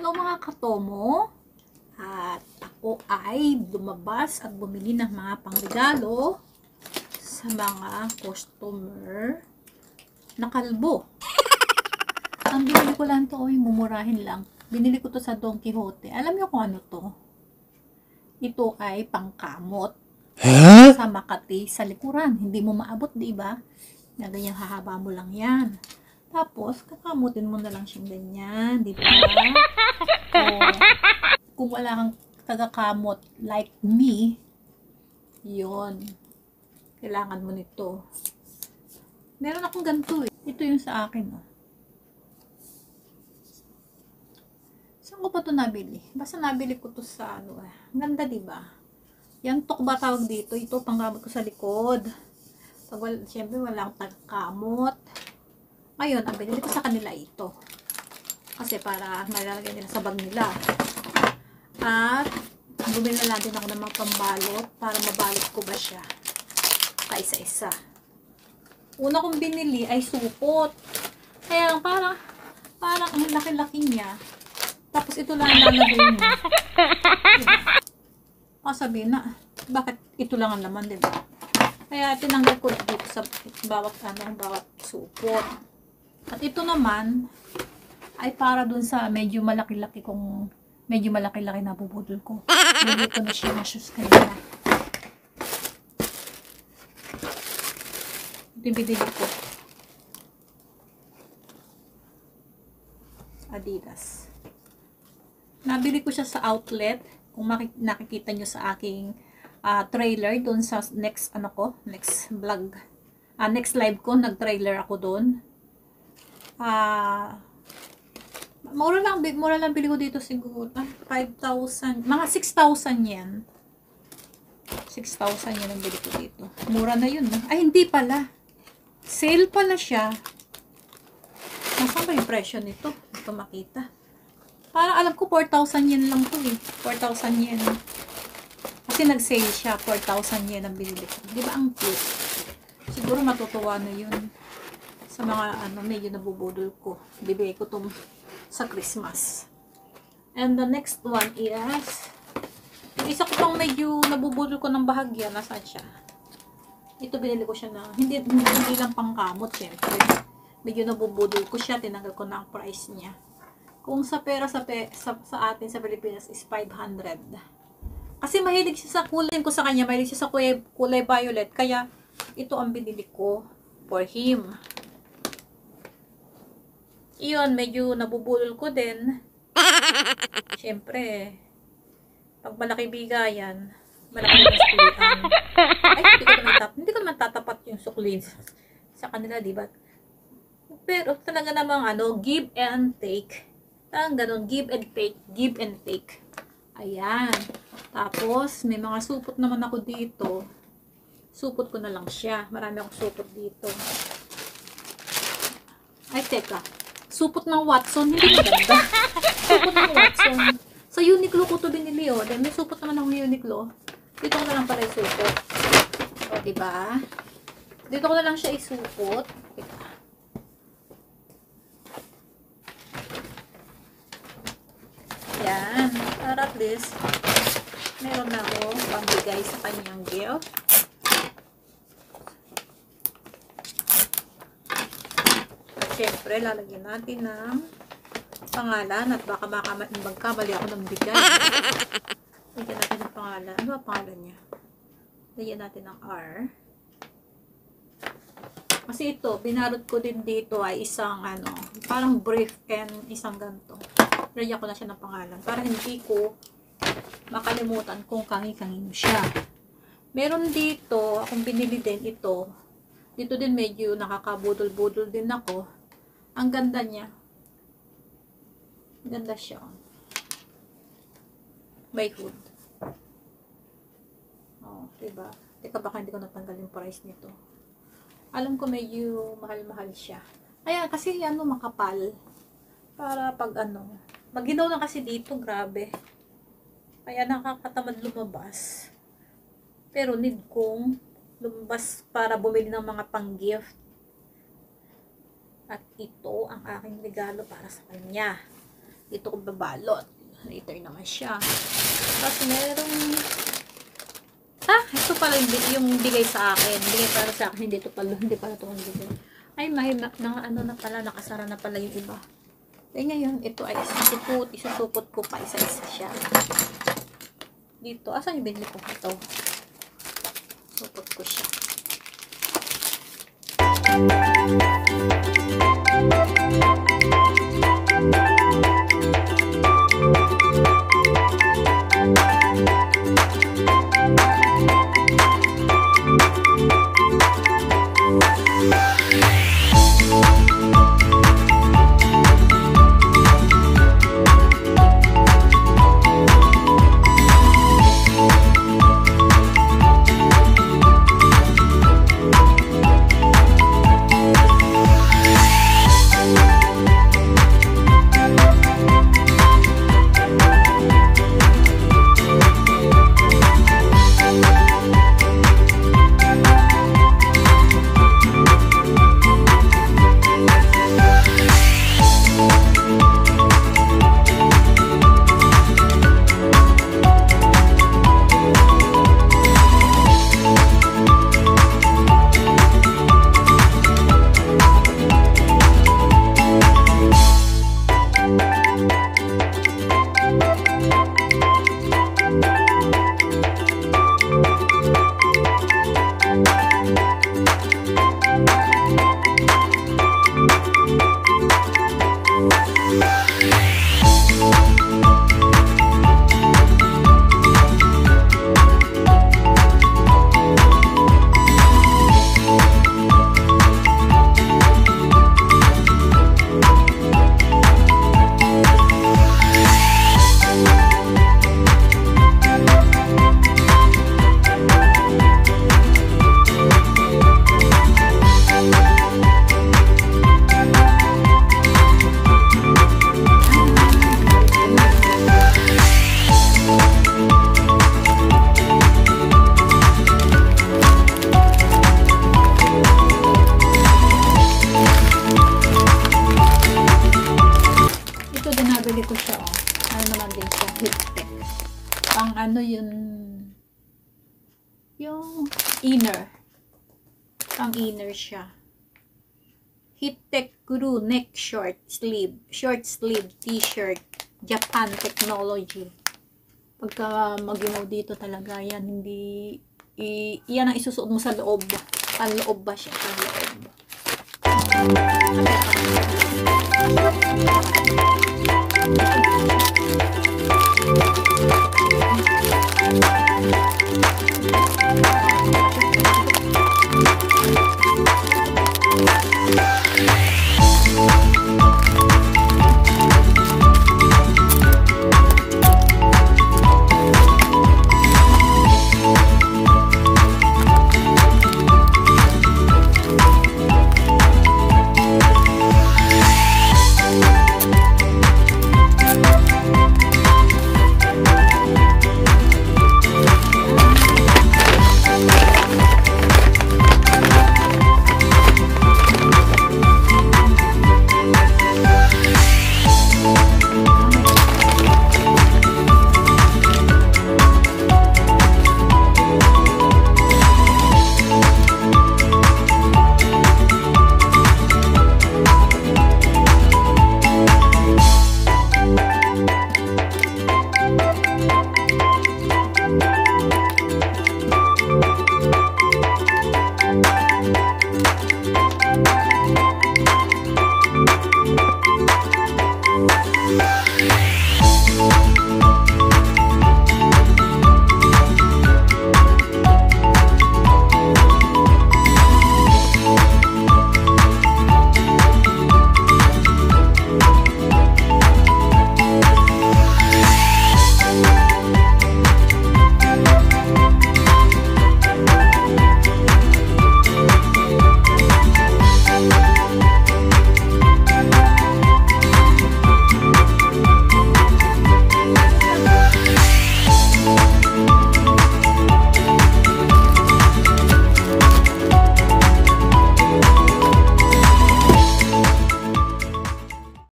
Hello mga katomo, at ako ay lumabas at bumili ng mga pangregalo sa mga customer na kalbo. Ang binili ko lang to ay mumurahin lang. Binili ko to sa Don Quixote. Alam niyo kung ano to? Ito ay pangkamot. Sa Makati, sa likuran. Hindi mo maabot, di ba? Na ganyan hahaba mo lang yan. Tapos, kakamutin mo na lang siyang ganyan, di ba? Kung wala kang tagakamot like me, yon, kailangan mo nito. Meron akong ganito eh. Ito yung sa akin, oh. Saan ko pa ito nabili? Basta nabili ko to sa ano eh. Ganda, di ba? Yung tok ba tawag dito? Ito, panggamot ko sa likod. Pag siyempre wala akong tagakamot. Ngayon, ang binili ko sa kanila ito. Kasi para malalagay nila sa bag nila. At, bumili na din ako ng mga pambalot para mabalot ko ba siya. Kaisa-isa. Una kong binili ay supot. Kaya parang ang laki-laki niya. Tapos ito lang ang lalagay niya. Sabihin na, bakit ito lang ang laman, diba? Kaya tinanggal ko dito sa bawat supot. At ito naman ay para dun sa medyo malaki-laki na bubudol ko. Bili ko na siya na shoes kanina. Ito yung binili ko. Adidas. Nabili ko siya sa outlet. Kung nakikita nyo sa aking trailer dun sa next vlog. Next live ko, nag-trailer ako dun. Mura lang bili ko dito siguro 5,000, mga 6,000 yen. 6,000 yen ang bili ko dito. Mura na yun, no? Ay, hindi pala. Sale pala siya. Nasaan ba yung presyo nito? Hindi ko makita. Parang alam ko 4,000 yen lang to eh. 4,000 yen. Kasi nag-sale siya. 4,000 yen ang binili ko. Di ba ang cute? Siguro matutuwa na yun. Sa mga medyo nabubudol ko. Bibigay ko itong sa Christmas. And the next one is yung isa ko pang medyo nabubudol ko ng bahagya. Nasaan siya? Ito binili ko siya na hindi lang pangkamot syempre. Medyo nabubudol ko siya. Tinanggal ko na ang price niya. Kung sa pera sa atin sa Pilipinas is 500. Kasi mahilig siya sa kulay ko sa kanya. Mahilig siya sa kulay violet. Kaya ito ang binili ko for him. Iyon, medyo nabubulol ko din. Siyempre, pag malaki bigayan, malaki yung suklian. Ay, hindi ko naman tatapat yung suklin sa kanila, diba? Pero talaga namang give and take. Talagang ganun, give and take. Ayan. Tapos, may mga supot naman ako dito. Supot ko na lang siya. Marami akong supot dito. Ay, teka. Supot ng Watson, hindi maganda. Supot ng Watson. Sa Uniqlo ko to binili, oh. Then may supot naman ng Uniqlo. Dito ko na lang pala isupot. O, diba? Dito ko na lang siya isupot. Teka. Yan. Para at least, meron na ako pambigay sa kanyang gift. Siyempre, lalagyan natin ng pangalan at baka magkamali ako ng bigay. Lagyan natin ng pangalan. Ano ba pangalan niya? Lagyan natin ng R. Kasi ito, binarot ko din dito ay isang parang brief and isang ganito. Lagyan ko na siya ng pangalan para hindi ko makalimutan kung kanino siya. Meron dito, akong binili din ito. Dito din medyo nakakabudol-budol din ako. Ang ganda niya. Ganda siya. By Hood. Oh, diba? Teka, baka hindi ko natanggal yung price nito. Alam ko medyo mahal-mahal siya. Ayan, kasi makapal. Para pag maginaw na kasi dito, grabe. Kaya nakakatamad lumabas. Pero need kong lumabas para bumili ng mga pang-gift. At ito ang aking regalo para sa kanya. Dito ko babalot. Later naman siya. Tapos merong ito pala yung bigay sa akin. Bigay para sa akin. Hindi pala ito ang bigay. Ay, may ano na pala. Nakasara na pala yung iba. Kaya ngayon, ito ay isusupot ko pa. Isa-isa siya. Dito. Asan yung binili ko? Ito. Supot ko siya. Yung inner. Pang inner siya. Heattech Guru neck short sleeve t-shirt. Japan technology. Pagka mag-imaw dito talaga yan, hindi yan ang isusuot mo sa loob. Panloob ba siya? Panloob.